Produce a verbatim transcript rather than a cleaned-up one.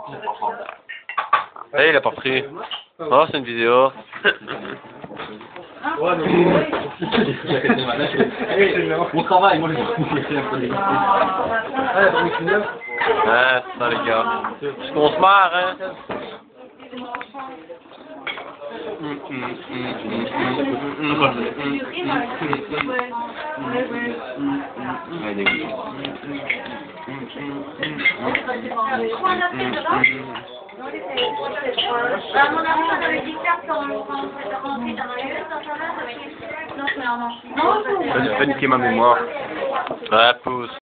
Hey, il a pas pris. Oh, c'est une vidéo. Mon travail, moi je Ouais, c'est ça les gars. Est-ce qu'on se marre, hein? À mon avis, on avait dit faire quand on s'était rentré dans la gueule, dans sa main, ça avait été... Non, mais non. Ça fait niquer ma mémoire. Ouais, pousse.